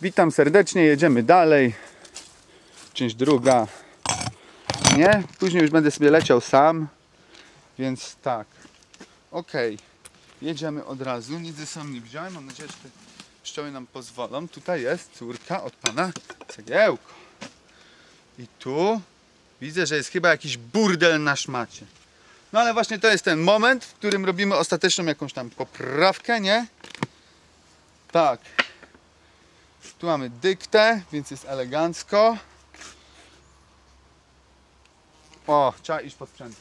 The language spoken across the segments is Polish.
Witam serdecznie, jedziemy dalej. Część druga. Nie? Później już będę sobie leciał sam. Więc tak. Ok. Jedziemy od razu. Nic ze sobą nie wziąłem. Mam nadzieję, że te pszczoły nam pozwolą. Tutaj jest córka od pana Cegiełko. I tu widzę, że jest chyba jakiś burdel na szmacie. No ale właśnie to jest ten moment, w którym robimy ostateczną jakąś tam poprawkę, nie? Tak. Tu mamy dyktę, więc jest elegancko. O, trzeba iść po sprzęt.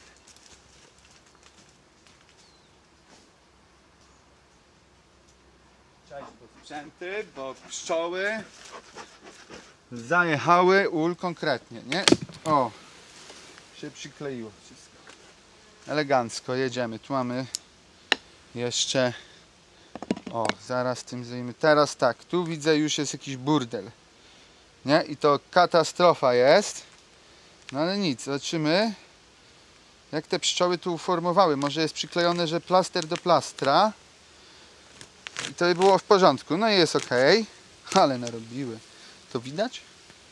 Trzeba iść po sprzęty, bo pszczoły zajechały ul konkretnie, nie? O, się przykleiło wszystko. Elegancko, jedziemy. Tu mamy jeszcze... O, zaraz tym zajmiemy. Teraz tak, tu widzę już jest jakiś burdel. Nie? I to katastrofa jest. No ale nic, zobaczymy jak te pszczoły tu uformowały. Może jest przyklejone, że plaster do plastra. I to by było w porządku. No i jest ok. Ale narobiły. To widać?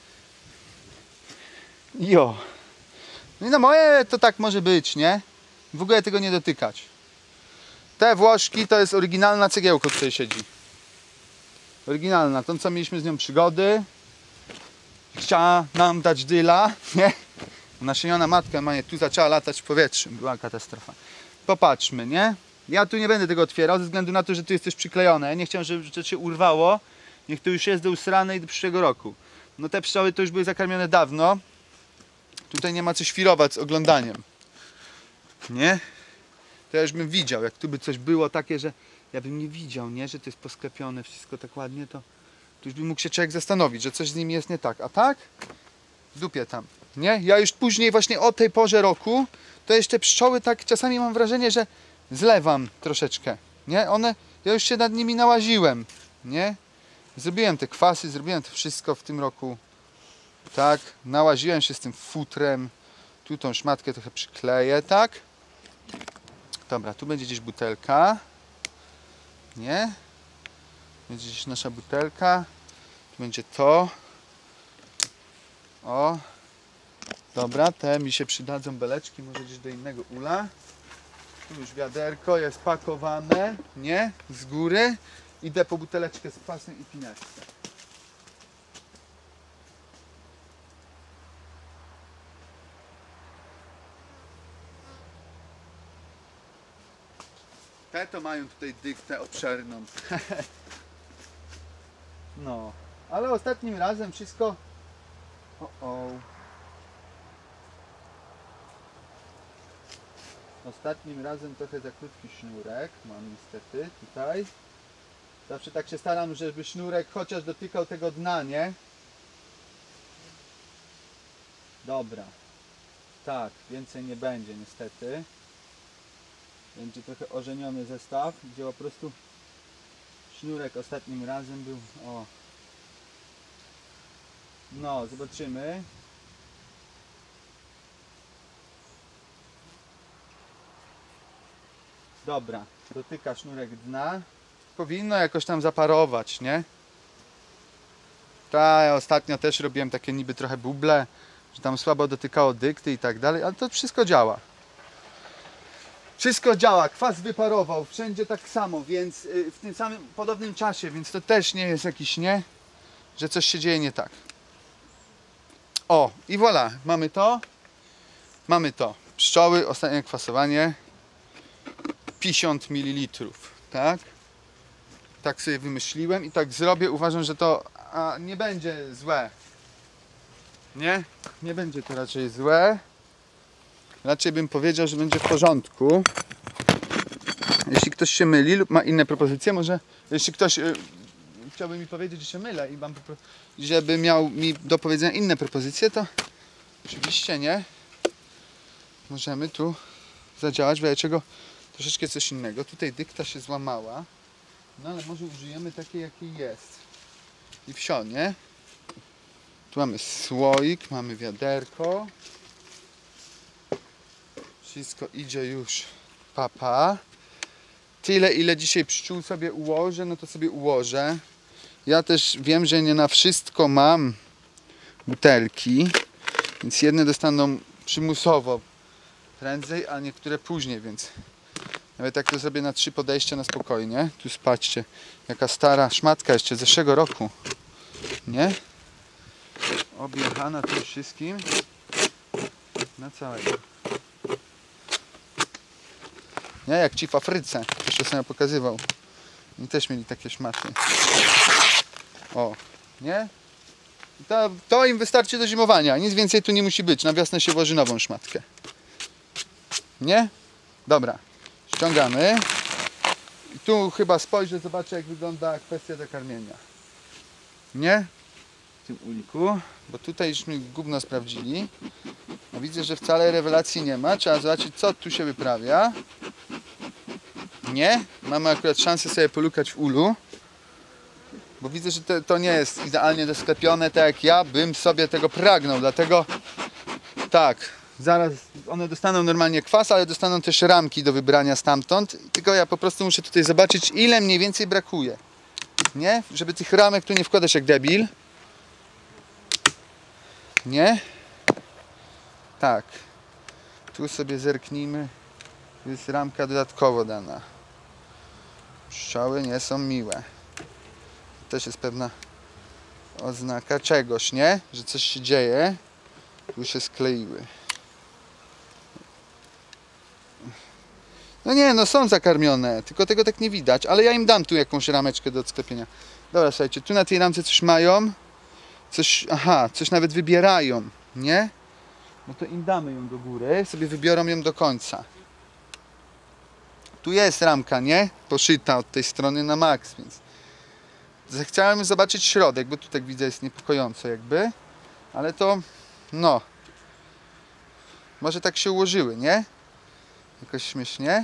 Jo. No i na moje to tak może być, nie? W ogóle tego nie dotykać. Te Włoszki to jest oryginalna Cegiełko, tutaj siedzi. Oryginalna, tą co mieliśmy z nią przygody. Chciała nam dać dyla, nie? Naszyjona matka tu zaczęła latać w powietrzu. Była katastrofa. Popatrzmy, nie? Ja tu nie będę tego otwierał ze względu na to, że tu jest coś przyklejone. Nie chciałem, żeby to się urwało. Niech to już jest do usrane i do przyszłego roku. No te pszczoły to już były zakarmione dawno. Tutaj nie ma co świrować z oglądaniem. Nie? To ja już bym widział, jak tu by coś było takie, że ja bym nie widział, nie? Że to jest posklepione wszystko tak ładnie, to już by mógł się człowiek zastanowić, że coś z nim jest nie tak. A tak? W dupie tam, nie? Ja już później właśnie o tej porze roku, to jeszcze pszczoły tak czasami mam wrażenie, że zlewam troszeczkę, nie? Ja już się nad nimi nałaziłem, nie? Zrobiłem te kwasy, zrobiłem to wszystko w tym roku, tak? Nałaziłem się z tym futrem, tu tą szmatkę trochę przykleję, tak? Dobra, tu będzie gdzieś butelka. Nie? Będzie gdzieś nasza butelka. Tu będzie to. O. Dobra, te mi się przydadzą beleczki, może gdzieś do innego ula. Tu już wiaderko jest pakowane, nie? Z góry. Idę po buteleczkę z kwasem i pineczkę. Te to mają tutaj dyktę obszerną. No, ale ostatnim razem wszystko... Ostatnim razem trochę za krótki sznurek mam niestety tutaj. Zawsze tak się staram, żeby sznurek chociaż dotykał tego dna, nie? Dobra. Tak, więcej nie będzie niestety. Będzie trochę ożeniony zestaw, gdzie po prostu sznurek ostatnim razem był. O. No, zobaczymy. Dobra, dotyka sznurek dna. Powinno jakoś tam zaparować, nie? Ja ostatnio też robiłem takie niby trochę buble, że tam słabo dotykało dykty i tak dalej, ale to wszystko działa. Wszystko działa, kwas wyparował, wszędzie tak samo, więc w tym samym podobnym czasie, więc to też nie jest jakiś, nie? Że coś się dzieje nie tak. O, i voilà, mamy to. Mamy to. Pszczoły, ostatnie kwasowanie. 50 ml, tak? Tak sobie wymyśliłem i tak zrobię. Uważam, że to nie będzie złe. Nie? Nie będzie to raczej złe. Raczej bym powiedział, że będzie w porządku. Jeśli ktoś się myli lub ma inne propozycje, może jeśli ktoś chciałby mi powiedzieć, że się mylę i żeby miał mi do powiedzenia inne propozycje, to oczywiście nie. Możemy tu zadziałać, w czego troszeczkę coś innego. Tutaj dykta się złamała, no ale może użyjemy takiej, jakiej jest. I wsio, nie? Tu mamy słoik, mamy wiaderko. Wszystko idzie już papa. Tyle ile dzisiaj pszczół sobie ułożę, no to sobie ułożę. Ja też wiem, że nie na wszystko mam butelki, więc jedne dostaną przymusowo prędzej, a niektóre później, więc nawet jak to zrobię na 3 podejścia na spokojnie. Tu spatrzcie, jaka stara szmatka jeszcze z zeszłego roku, nie? Objechana tym wszystkim na całego. Nie, jak ci w Afryce, to się sobie pokazywał. I też mieli takie szmaty. O, nie? To im wystarczy do zimowania, nic więcej tu nie musi być. Na wiosnę się włoży nową szmatkę. Nie? Dobra, ściągamy. I tu chyba spojrzę, zobaczę jak wygląda kwestia dokarmienia. Nie? W tym uliku, bo tutaj już mi gówno sprawdzili. A widzę, że wcale rewelacji nie ma. Trzeba zobaczyć, co tu się wyprawia. Nie? Mamy akurat szansę sobie polukać w ulu. Bo widzę, że to nie jest idealnie dosklepione, tak jak ja bym sobie tego pragnął. Dlatego tak, zaraz one dostaną normalnie kwas, ale dostaną też ramki do wybrania stamtąd. Tylko ja po prostu muszę tutaj zobaczyć, ile mniej więcej brakuje. Nie? Żeby tych ramek tu nie wkładać jak debil. Nie? Tak. Tu sobie zerknijmy. Tu jest ramka dodatkowo dana. Pszczoły nie są miłe. To też jest pewna oznaka czegoś, nie? Że coś się dzieje. Tu się skleiły. No nie, no są zakarmione, tylko tego tak nie widać, ale ja im dam tu jakąś rameczkę do odsklepienia. Dobra, słuchajcie, tu na tej ramce coś mają. Coś, aha, coś nawet wybierają, nie? No to im damy ją do góry, sobie wybiorą ją do końca. Tu jest ramka, nie? Poszyta od tej strony na maks, więc chciałem zobaczyć środek, bo tu tak widzę jest niepokojąco jakby. Ale to, no, może tak się ułożyły, nie? Jakoś śmiesznie.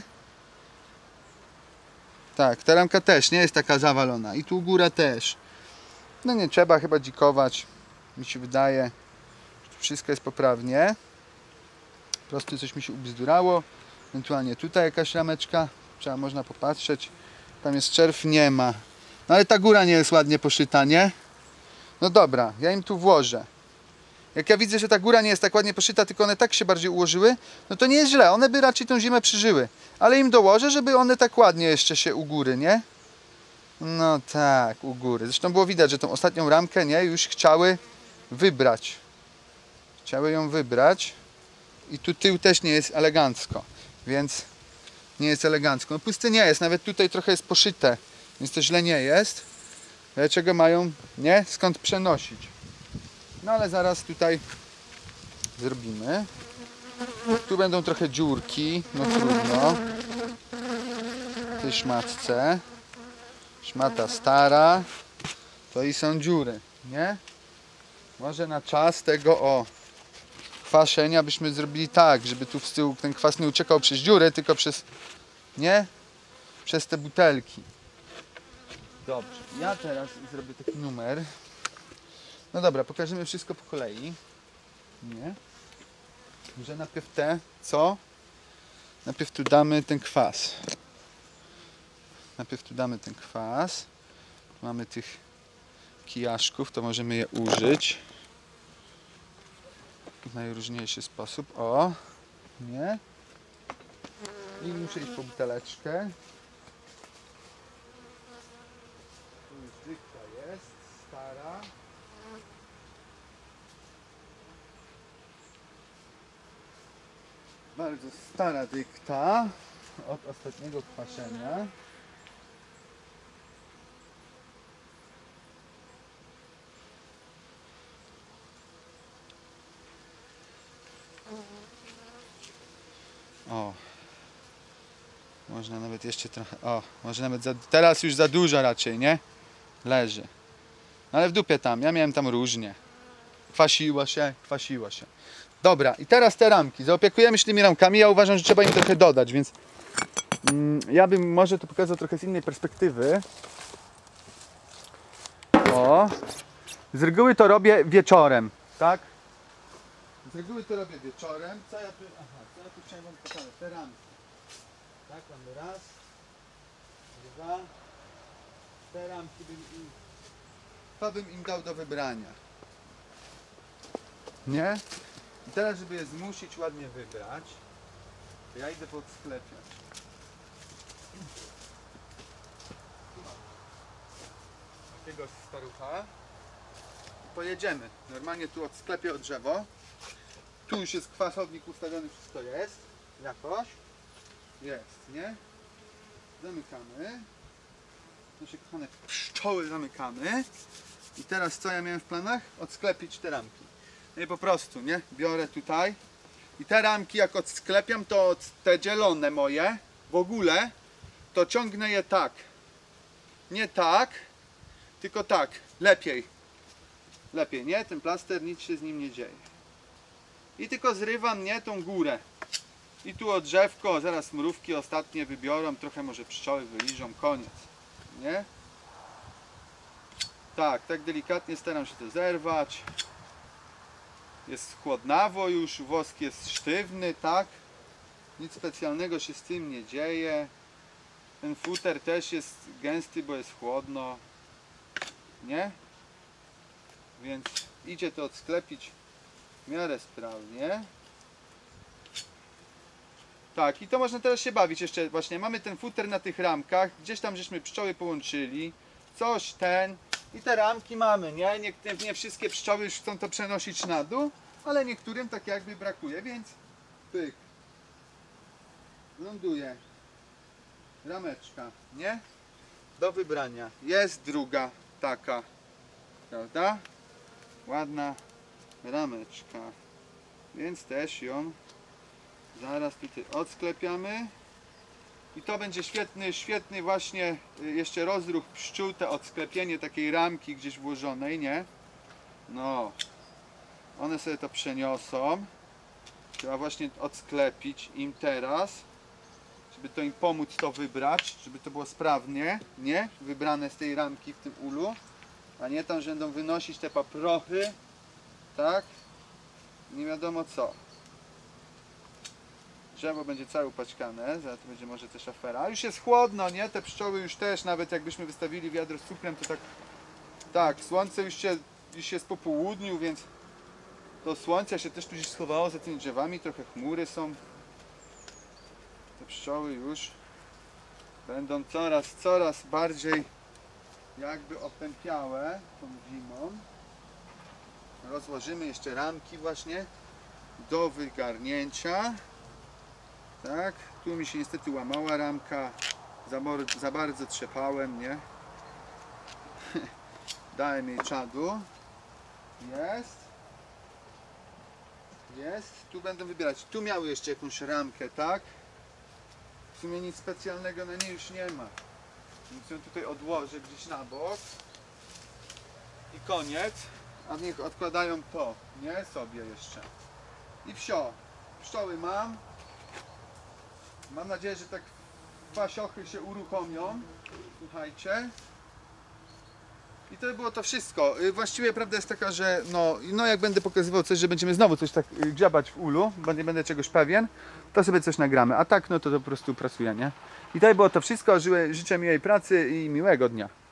Tak, ta ramka też nie jest taka zawalona. I tu góra też. No nie trzeba chyba dzikować. Mi się wydaje, że wszystko jest poprawnie. Po prostu coś mi się ubzdurało. Ewentualnie tutaj jakaś rameczka. Trzeba, można popatrzeć. Tam jest czerw, nie ma. No ale ta góra nie jest ładnie poszyta, nie? No dobra, ja im tu włożę. Jak ja widzę, że ta góra nie jest tak ładnie poszyta, tylko one tak się bardziej ułożyły, no to nie jest źle. One by raczej tą zimę przeżyły. Ale im dołożę, żeby one tak ładnie jeszcze się u góry, nie? No tak, u góry. Zresztą było widać, że tą ostatnią ramkę, nie? Już chciały wybrać. Chciały ją wybrać. I tu tył też nie jest elegancko. Więc nie jest elegancko. No pusty nie jest. Nawet tutaj trochę jest poszyte. Więc to źle nie jest. Dlaczego mają, nie? Skąd przenosić? No ale zaraz tutaj zrobimy. Tu będą trochę dziurki. No trudno. W tej szmatce. Szmata stara. To i są dziury, nie? Może na czas tego kwaszenia byśmy zrobili tak, żeby tu z tyłu ten kwas nie uciekał przez dziury, tylko przez, nie? Przez te butelki. Dobrze, ja teraz zrobię taki numer. No dobra, pokażemy wszystko po kolei. Nie? Że najpierw co? Najpierw tu damy ten kwas. Najpierw tu damy ten kwas. Mamy tych kijaszków, to możemy je użyć w najróżniejszy sposób. O, nie? I muszę iść po buteleczkę. Tu już dykta jest, stara. Bardzo stara dykta od ostatniego kwaszenia. O, można nawet jeszcze trochę, może nawet teraz już za dużo raczej, nie? Leży. Ale w dupie tam, ja miałem tam różnie. Kwasiło się, kwasiło się. Dobra, i teraz te ramki. Zaopiekujemy się tymi ramkami. Ja uważam, że trzeba im trochę dodać, więc ja bym może to pokazał trochę z innej perspektywy. O, z reguły to robię wieczorem, tak? Z reguły to robię wieczorem. Co ja tu chciałem wam pokazać? Te ramki. Tak, mamy raz, dwa. Te ramki bym to bym im dał do wybrania. Nie? I teraz, żeby je zmusić ładnie wybrać, to ja idę podsklepiać. Takiego starucha. I pojedziemy. Normalnie tu odsklepię od drzewo. Tu już jest kwasownik ustawiony, wszystko jest. Jakoś. Jest, nie? Zamykamy. Nasze kochane pszczoły zamykamy. I teraz co ja miałem w planach? Odsklepić te ramki. No i po prostu, nie? Biorę tutaj. I te ramki jak odsklepiam, to te zielone moje, w ogóle, to ciągnę je tak. Nie tak, tylko tak. Lepiej. Lepiej, nie? Ten plaster, nic się z nim nie dzieje. I tylko zrywam, nie? Tą górę. I tu od drzewko, zaraz mrówki ostatnie wybiorą, trochę może pszczoły wyliżą, koniec. Nie? Tak, tak delikatnie staram się to zerwać. Jest chłodnawo już, wosk jest sztywny, tak? Nic specjalnego się z tym nie dzieje. Ten futer też jest gęsty, bo jest chłodno. Nie? Więc idzie to odsklepić w miarę sprawnie. Tak, i to można teraz się bawić jeszcze. Właśnie mamy ten futer na tych ramkach. Gdzieś tam żeśmy pszczoły połączyli. Coś ten. I te ramki mamy, nie? Nie wszystkie pszczoły już chcą to przenosić na dół, ale niektórym tak jakby brakuje, więc pyk. Ląduje rameczka, nie? Do wybrania. Jest druga taka, prawda? Ładna rameczka. Więc też ją zaraz tutaj odsklepiamy. I to będzie świetny właśnie jeszcze rozruch pszczół, te odsklepienie takiej ramki gdzieś włożonej, nie? No. One sobie to przeniosą. Trzeba właśnie odsklepić im teraz, żeby to im pomóc to wybrać, żeby to było sprawnie, nie? Wybrane z tej ramki w tym ulu, a nie tam, że będą wynosić te paprochy, tak? Nie wiadomo co. Drzewo będzie całe upaćkane, zaraz to będzie może też afera. A już jest chłodno, nie? Te pszczoły już też, nawet jakbyśmy wystawili wiadro z cukrem, to tak... Tak, słońce już jest po południu, więc to słońce się też tu gdzieś schowało za tymi drzewami, trochę chmury są. Te pszczoły już będą coraz bardziej jakby opępiałe tą zimą. Rozłożymy jeszcze ramki właśnie do wygarnięcia. Tak, tu mi się niestety łamała ramka, za bardzo trzepałem, nie? Dałem jej czadu. Jest. Tu będę wybierać. Tu miały jeszcze jakąś ramkę, tak? W sumie nic specjalnego na niej już nie ma. Więc ją tutaj odłożę gdzieś na bok. I koniec. A niech odkładają to, nie? Sobie jeszcze. I wsio. Pszczoły mam. Mam nadzieję, że tak pasiochy się uruchomią. Słuchajcie. I to by było to wszystko. Właściwie prawda jest taka, że no jak będę pokazywał coś, że będziemy znowu coś tak grzebać w ulu, bo nie będę czegoś pewien, to sobie coś nagramy. A tak, no to po prostu pracuję, nie? I to by było to wszystko. Życzę miłej pracy i miłego dnia.